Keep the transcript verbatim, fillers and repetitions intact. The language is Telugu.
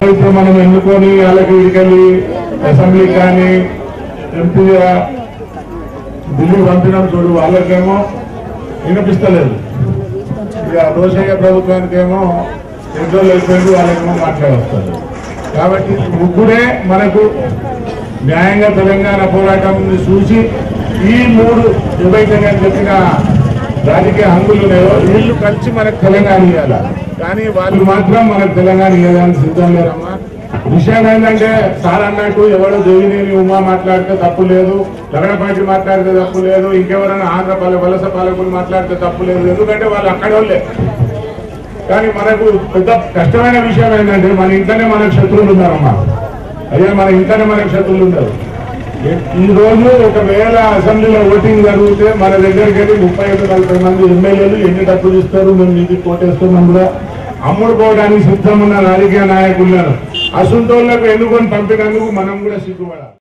ఇప్పుడు మనం ఎన్నుకొని వాళ్ళకి ఇడికెళ్ళి అసెంబ్లీ కానీ ఎంపీగా ఢిల్లీ పంపినాం చూడు, వాళ్ళకేమో వినిపిస్తలేదు. ఇక రోషయ్య ప్రభుత్వానికేమో ఎడ్రోలు అయిపోయింది, వాళ్ళకేమో మాట్లాడొస్తారు. కాబట్టి ముగ్గురే మనకు న్యాయంగా తెలంగాణ పోరాటం చూసి ఈ మూడు ఏవైతే నేను చెప్పిన రాజకీయ హంగులు ఉన్నాయో వీళ్ళు కలిసి మనకు తెలంగాణ ఇవ్వాలి. కానీ వాళ్ళు మాత్రం మనకు తెలంగాణ ఇవ్వడానికి సిద్ధం లేరమ్మా. విషయం ఏంటంటే సార్ అన్నట్టు ఎవడో దేవినేని ఉమా మాట్లాడితే తప్పు లేదు, లగడపాటి మాట్లాడితే తప్పు లేదు, ఇంకెవరైనా ఆంధ్ర పాల వలస పాలకులు మాట్లాడితే తప్పు లేదు, ఎందుకంటే వాళ్ళు అక్కడ వాళ్ళే. కానీ మనకు పెద్ద కష్టమైన విషయం ఏంటంటే మన ఇంట్లోనే మనకు శత్రువులు ఉన్నారమ్మా. అదే మన ఇంట్లోనే మనకు శత్రువులు ఉన్నారు. ఈ రోజు ఒకవేళ అసెంబ్లీలో ఓటింగ్ జరిగితే మన దగ్గరికి వెళ్ళి ముప్పై ఐదు నలభై మంది ఎమ్మెల్యేలు ఎన్ని డబ్బులు ఇస్తారు, మేము నీకు కోటేస్తున్నాం కూడా అమ్ముడు పోవడానికి సిద్ధం ఉన్న రాజకీయ నాయకులను అసంటోళ్లకు ఎన్నుకొని పంపినందుకు మనం కూడా సిగ్గుపడాలి.